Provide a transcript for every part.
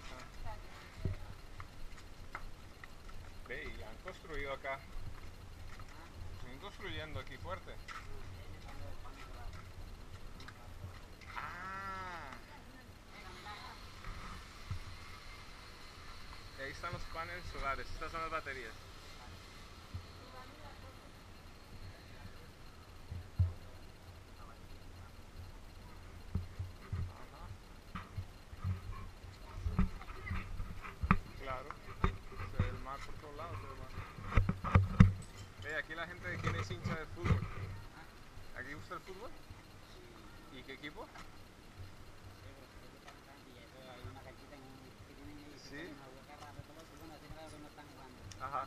Ah, ve, y han construido acá. Están construyendo aquí fuerte. Ah, y ahí están los paneles solares. Estas son las baterías. Ajá, claro. Se ve el mar por todos lados. Se ve el mar. Ve, aquí la gente tiene es hincha de fútbol. ¿Aquí gusta el fútbol? ¿Y qué equipo? Sí. Ajá.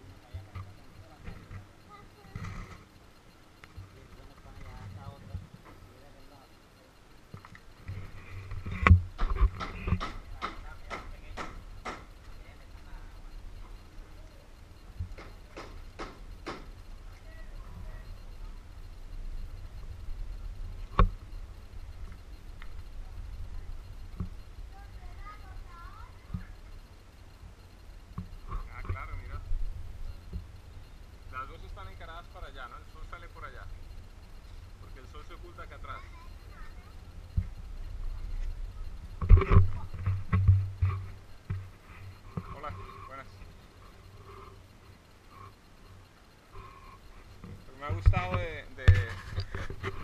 Ah, claro, mira. Las dos están encaradas para allá, ¿no? El sol sale por allá. Porque el sol se oculta acá atrás.